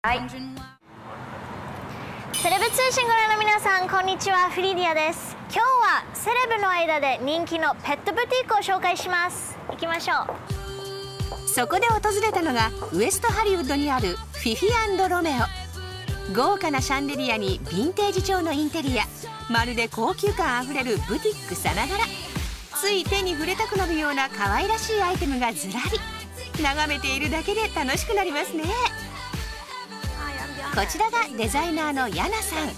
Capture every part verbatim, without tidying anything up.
はい。セレブ通信ご覧の皆さん、こんにちは。フリーディアです。今日はセレブの間で人気のペットブティックを紹介します。行きましょう。 そこで訪れたのがウエストハリウッドにあるフィフィ&ロメオ。豪華なシャンデリアにヴィンテージ調のインテリア、まるで高級感あふれるブティックさながら、つい手に触れたくなるような可愛らしいアイテムがずらり。眺めているだけで楽しくなりますね。こちらがデザイナーのヤナさ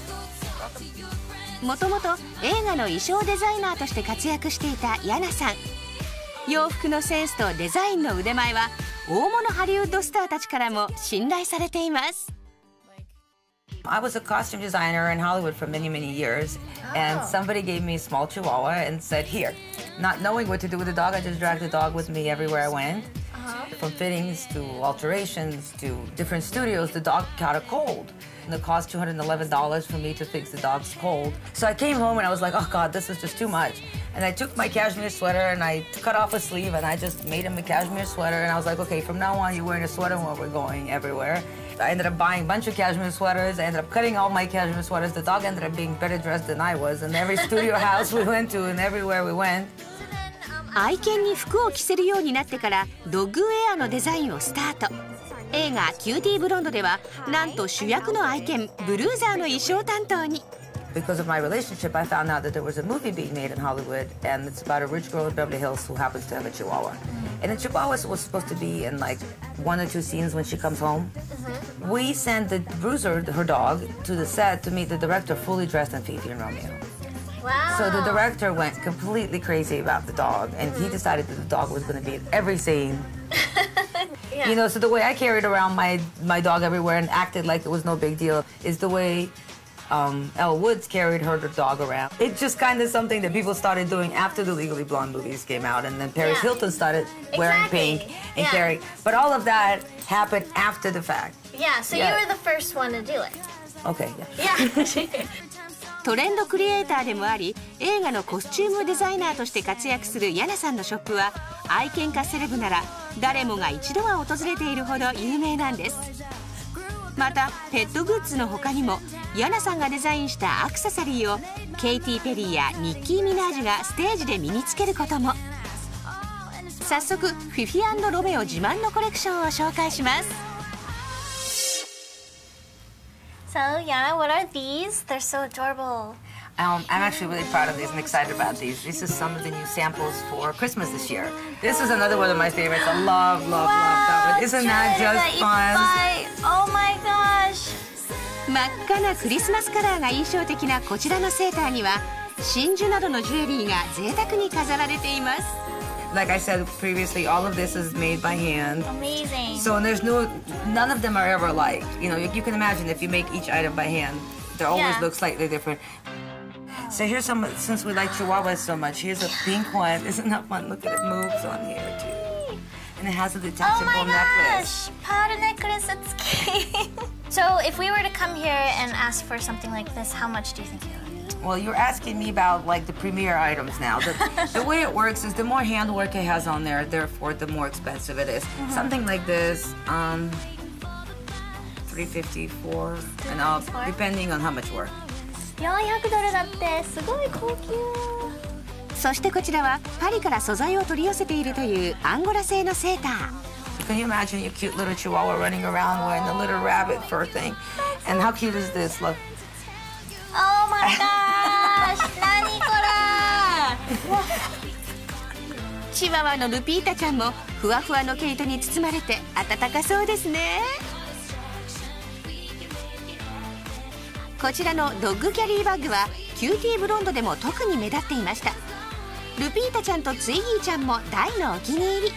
ん。もともと映画の衣装デザイナーとして活躍していたヤナさん。洋服のセンスとデザインの腕前は大物ハリウッドスターたちからも信頼されています。 I was a costume designer in Hollywood for many, many years, and somebody gave me a small Chihuahua and said, "Here." Not knowing what to do with the dog, I just dragged the dog with me everywhere I went. From fittings to alterations to different studios, the dog caught a cold. And it cost two hundred eleven dollars for me to fix the dog's cold. So I came home and I was like, oh God, this is just too much. And I took my cashmere sweater and I cut off a sleeve and I just made him a cashmere sweater. And I was like, okay, from now on, you're wearing a sweater when we're going everywhere. I ended up buying a bunch of cashmere sweaters. I ended up cutting all my cashmere sweaters. The dog ended up being better dressed than I was. In every studio house we went to and everywhere we went. 愛犬に服を着せるようになってからドッグウェアのデザインをスタート。映画「キューティーブロンド」ではなんと主役の愛犬ブルーザーの衣装担当に。 Because of my relationship, I found out that there was a movie being made in Hollywood, and it's about a rich girl in Beverly Hills who happens to have a Chihuahua. And the Chihuahua was supposed to be in like one or two scenes when she comes home. We sent the Bruiser, her dog, to the set to meet the director fully dressed in Fifi Romeo. Wow. So the director went completely crazy about the dog, and he decided that the dog was going to be in every scene. Yeah. You know, so the way I carried around my, my dog everywhere and acted like it was no big deal is the way um, Elle Woods carried her dog around. It's just kind of something that people started doing after the Legally Blonde movies came out, and then Paris yeah. Hilton started wearing exactly. pink and yeah. carrying. But all of that happened after the fact. Yeah, so yeah. you were the first one to do it. Okay, yeah. Yeah. トレンドクリエイターでもあり、映画のコスチュームデザイナーとして活躍するヤナさんのショップは愛犬家セレブなら誰もが一度は訪れているほど有名なんです。またペットグッズの他にもヤナさんがデザインしたアクセサリーをケイティ・ペリーやニッキー・ミナージュがステージで身につけることも。早速フィフィ&ロメオ自慢のコレクションを紹介します。 So, Yana, what are these? They're so adorable. Um, I'm actually really proud of these and excited about these. This is some of the new samples for Christmas this year. This is another one of my favorites. I love, love, wow, love that one. Isn't that just fun? Oh my gosh! 真っ赤なクリスマスカラーが印象的なこちらのセーターには真珠などのジュエリーが贅沢に飾られています。 Like I said previously, all of this is made by hand. Amazing. So there's no, none of them are ever alike. You know, you, you can imagine if you make each item by hand, they always yeah. look slightly different. So here's some, since we like Chihuahuas so much, here's a pink one. Isn't that fun? Look at it, moves on here too. And it has a detachable oh my necklace. Gosh, powder necklace, that's cute. So if we were to come here and ask for something like this, how much do you think it would be? Well, you're asking me about like the premier items now. The, the way it works is the more handwork it has on there, therefore the more expensive it is. Mm-hmm. Something like this, um, three fifty-four and up, depending on how much work. よんひゃくドルだって、すごい高級。 そしてこちらはパリから素材を取り寄せているというアンゴラ製のセーター。 Can you imagine your cute little Chihuahua running around wearing the little rabbit fur thing? And how cute is this? Look. Oh my gosh! 何これ！ チワワのルピータちゃんもふわふわの毛糸に包まれて暖かそうですね。こちらのドッグキャリーバッグはキューティーブロンドでも特に目立っていました。ルピータちゃんとツイギーちゃんも大のお気に入り。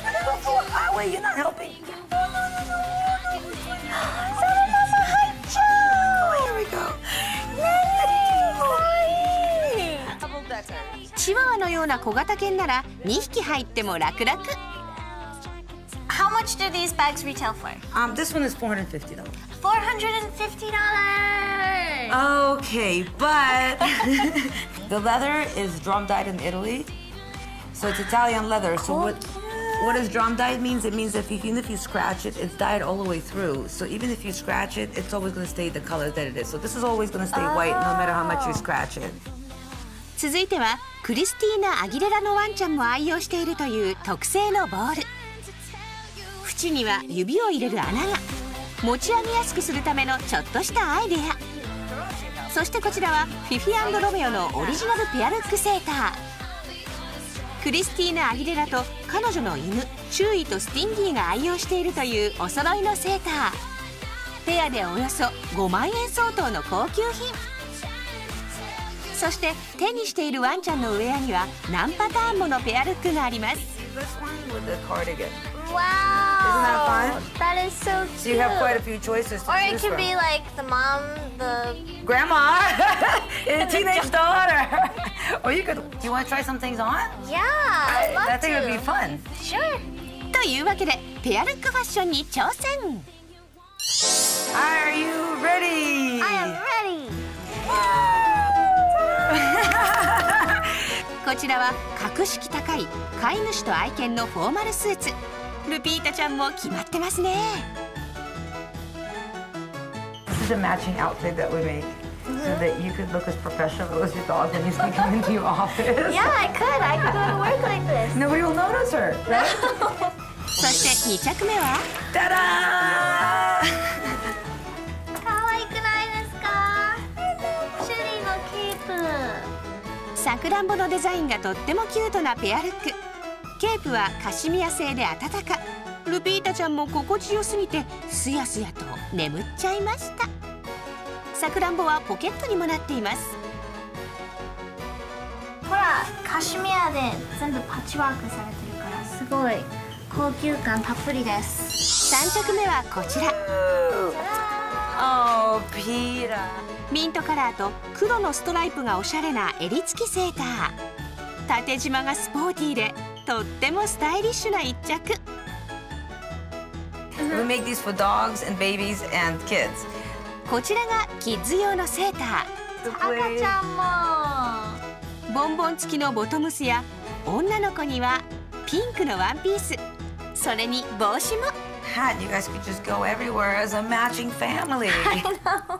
チワワのような小型犬ならにひき入っても楽々。 How much do these bags retail for? Um, this one is four hundred fifty dollars. four hundred fifty dollars! Okay, but the leather is drum dyed in Italy, so it's Italian leather. So what What does drum dyed means? It means that if you, even if you scratch it, it's dyed all the way through. So even if you scratch it, it's always going to stay the color that it is. So this is always going to stay white no matter how much you scratch it. 続いてはクリスティーナ・アギレラのワンちゃんも愛用しているという特製のボール。縁には指を入れる穴が、持ち上げやすくするためのちょっとしたアイデア。そしてこちらはフィフィ&ロメオのオリジナルペアルックセーター。クリスティーナ・アギレラと彼女の犬チューイとスティンギーが愛用しているというお揃いのセーター。ペアでおよそごまんえん相当の高級品。そして手にしているワンちゃんのウェアには何パターンものペアルックがあります。 Wow! Isn't that fun? That is so cute. So you have quite a few choices to Or it choose could from. be like the mom, the Grandma and a teenage daughter. Or you could. Do you want to try some things on? yeah. I'd love I think it would be to. fun. Sure. というわけでペアルックファッションに挑戦。 Are you ready? I am ready. こちらは格式高い飼い主と愛犬のフォーマルスーツ。ルピータちゃんも決まってますね。 This is a matching outfit that we make so that you could look as professional as your dog when you sneak him into your office. Yeah, I could. I could go to work like this. Nobody will notice her, right? そしてに着目は Ta-da! 可愛くないですか？シュリーのケープ。 さくらんぼのデザインがとってもキュートなペアルック。ケープはカシミヤ製で暖か。ルピータちゃんも心地よすぎてすやすやと眠っちゃいました。さくらんぼはポケットにもなっています。 ほら、カシミヤで全部パッチワークされてるからすごい高級感たっぷりです。 さん着目はこちら。 Oh, Peter. ミントカラーと黒のストライプがおしゃれな襟付きセーター。縦縞がスポーティーでとってもスタイリッシュな一着。 We make these for dogs and babies and kids. こちらがキッズ用のセーター。 赤ちゃんも。 ボンボン付きのボトムスや女の子にはピンクのワンピース、それに帽子も。 Hat, you guys could just go everywhere as a matching family. I know.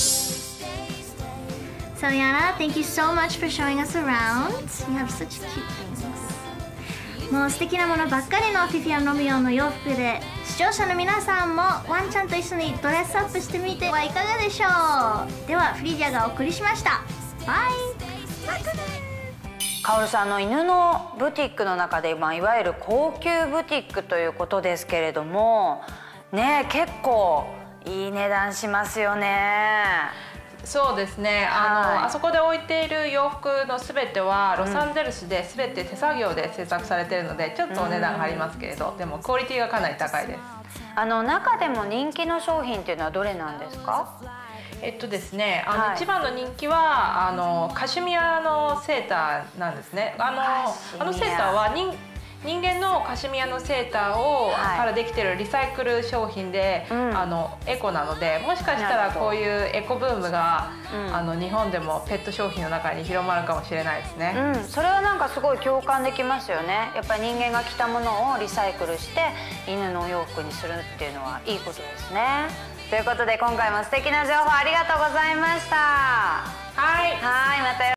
So Yana, thank you so much for showing us around. You have such cute things. もう素敵なものばっかりのフィフィ&ロミオの洋服で、視聴者の皆さんもワンちゃんと一緒にドレスアップしてみてはいかがでしょう。ではフリーディアがお送りしました。バイ。 カオルさんの犬のブティックの中で、まあ、いわゆる高級ブティックということですけれどもね、結構いい値段しますよね。 そうですね、あの、 はい、 あそこで置いている洋服のすべてはロサンゼルスで全て手作業で制作されているので、ちょっとお値段が張りますけれど、でもクオリティがかなり高いです。 あの中でも人気の商品っていうのはどれなんですか？ えっとですね、あの、 はい、 一番の人気はあのカシミヤのセーターなんですね。あのあのセーターは人人間のカシミヤのセーターを、はい、からできているリサイクル商品で、うん、あのエコなので、もしかしたらこういうエコブームが、うん、あの日本でもペット商品の中に広まるかもしれないですね。 うん、それはなんかすごい共感できますよね。やっぱり人間が着たものをリサイクルして犬のお洋服にするっていうのはいいことですね。ということで今回も素敵な情報ありがとうございました。 はい、 はい、また